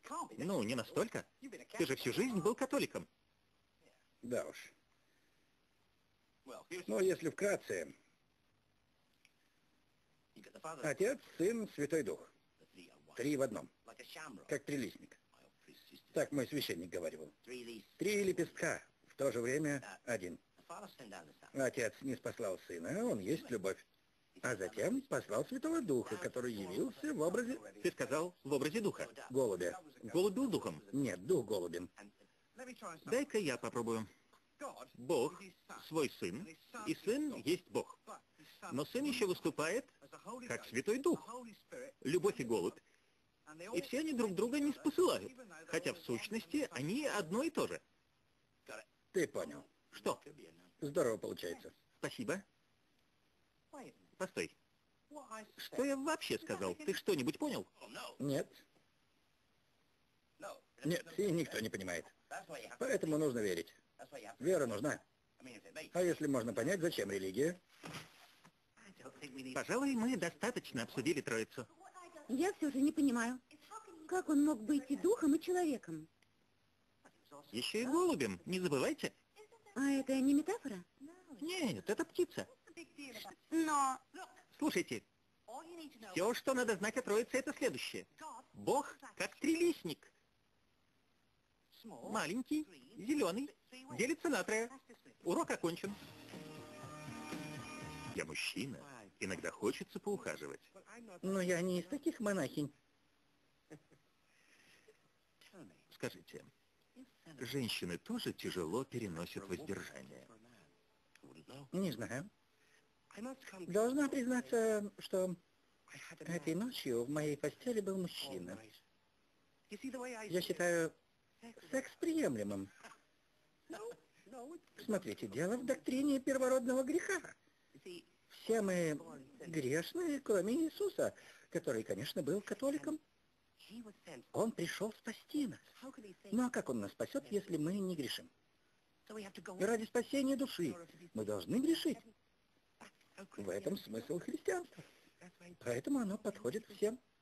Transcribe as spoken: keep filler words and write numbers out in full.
Ну, не настолько. Ты же всю жизнь был католиком. Да уж. Но если вкратце... Отец, Сын, Святой Дух. Три в одном. Как трилистник. Так мой священник говорил. Три лепестка, в то же время один. Отец не спаслал Сына, он есть любовь. А затем послал Святого Духа, который явился в образе... Ты сказал, в образе духа. Голубя. Голубь был духом. Нет, дух голубем. Дай-ка я попробую. Бог — свой Сын, и Сын есть Бог. Но Сын еще выступает как Святой Дух, любовь и голубь. И все они друг друга не спосылают, хотя в сущности они одно и то же. Ты понял. Что? Здорово получается. Спасибо. Постой. Что я вообще сказал? Ты что-нибудь понял? Нет. Нет, и никто не понимает. Поэтому нужно верить. Вера нужна. А если можно понять, зачем религия? Пожалуй, мы достаточно обсудили Троицу. Я все же не понимаю, как он мог быть и духом, и человеком? Еще и голубем, не забывайте. А это не метафора? Нет, это птица. Но... Слушайте, все, что надо знать о Троице, это следующее. Бог как трилистник. Маленький, зеленый, делится на трое. Урок окончен. Я мужчина, иногда хочется поухаживать. Но я не из таких монахинь. Скажите, женщины тоже тяжело переносят воздержание? Не знаю. Должна признаться, что этой ночью в моей постели был мужчина. Я считаю секс приемлемым. Смотрите, дело в доктрине первородного греха. Все мы грешные, кроме Иисуса, который, конечно, был католиком. Он пришел спасти нас. Ну а как он нас спасет, если мы не грешим? Ради спасения души мы должны грешить. В этом смысл христианства. Поэтому оно подходит всем.